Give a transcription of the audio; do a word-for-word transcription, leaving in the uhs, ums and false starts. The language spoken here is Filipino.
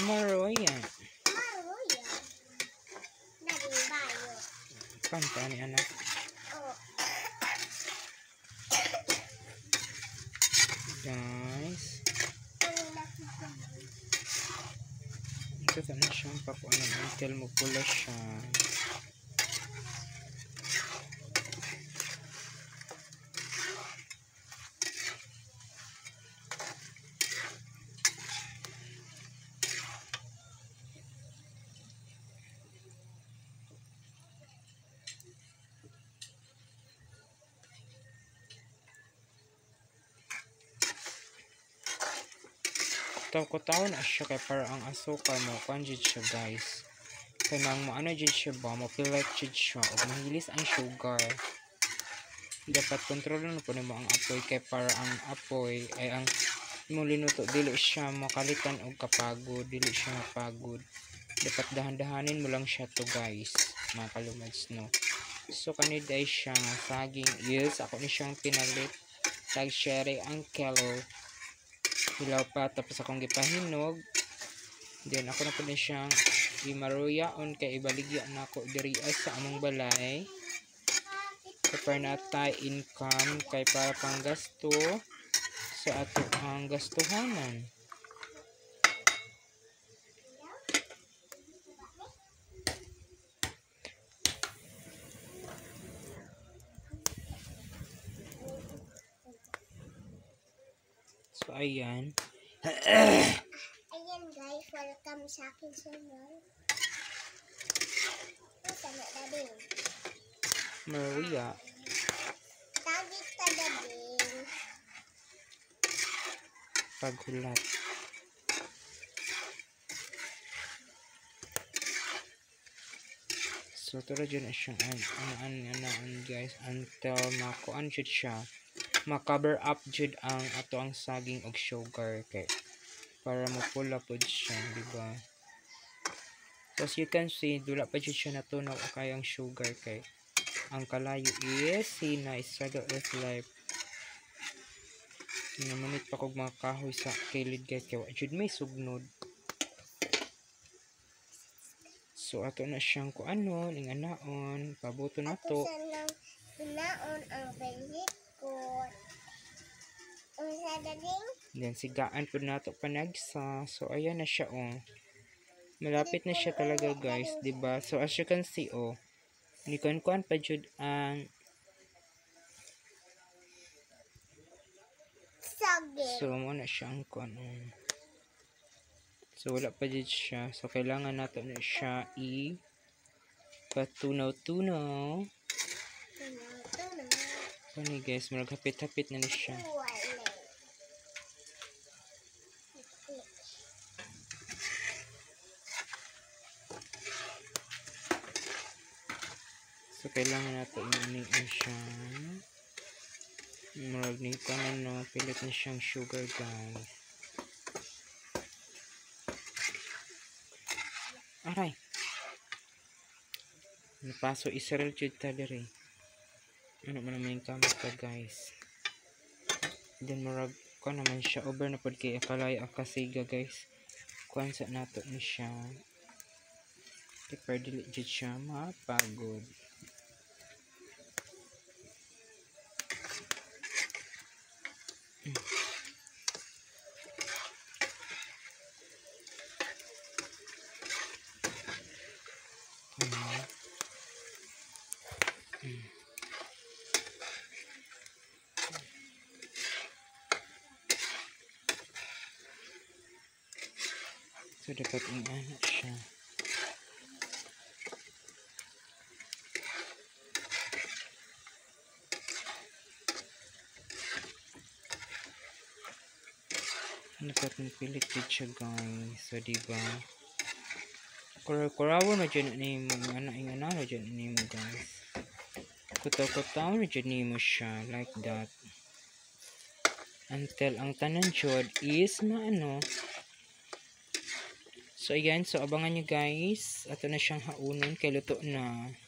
Maroya. Maroya. Naging bayo. Kanta ni anak. Oh. Guys. Ito na siyang pakuanan until mapula siya. Taw-taw na siya kay para ang asukal mo kanjid siya guys. Kaya nang maano dyan siya ba, mapilit dyan siya o mahilis ang sugar. Dapat kontrolin po mo ang apoy kay para ang apoy ay ang mo linuto dili siya makalitan o kapagod, dili siya mapagod. Dapat dahan-dahanin mo lang siya to guys, mga kalumads no. So kanid ay siya saging is ako ni siyang pinalit tag sherry ang kelo. Hilaw pa tapos akong gipahinog. Then ako na po na siyang imaruyaon kay ibaligya na ako diri sa among balay. Kapag natay income kay para pang gasto sa ato ang gastuhanan. So ayan. Ayan guys, welcome sa akin channel. Sama dading. Maria. Tagit ka dading. Paghulat. So tara dyan na siyang an-an-an guys until makuan jud siya. Ma-cover up jud ang ato ang saging og sugar kay para mapula pod siya, di ba? So as you can see, dula pa jud siya natunaw o kayang sugar kay ang kalayo is sina struggle with life. Namanit pa kog mga kahoy sa kilid guys kay wa jud may sugnod. So ato na siyang kuanon, inganaon, pabuto na to. Ako sanang inaon ang favorite ko. Ang sa dading. Then sigaan po nato panagsa. So ayan na siya oh. Malapit na siya talaga guys, di ba? So as you can see oh, ni kuan pa jud ang Saging. so mo na siyang kuan. Oh. So wala pa jud siya. So kailangan nato na siya i patunaw-tunaw. Tunaw-tunaw. Kani guys, maghapit-hapit na ni siya. So kailangan nato i-iniin siya. Marag ni kanan no, pilit na siyang sugar guys. Aray. Napaso isaril jud ta diri. Ano man naman yung kamot ka guys. Then marag ko naman siya over na pod kay akalay akasiga guys. Kuan sa nato ni siya. Pero dili jud siya mapagod. So dapat i-ano siya. Dapat mapilit din siya guys. So diba? Kuraw-kurawo na dyan ni mo. Ana-ana na dyan ni mo guys. Kutaw-kutaw na dyan ni mo siya. Like that. Until ang tanan jud is maano. So ayan, so abangan nyo guys. Ato na siyang haunon kay luto na.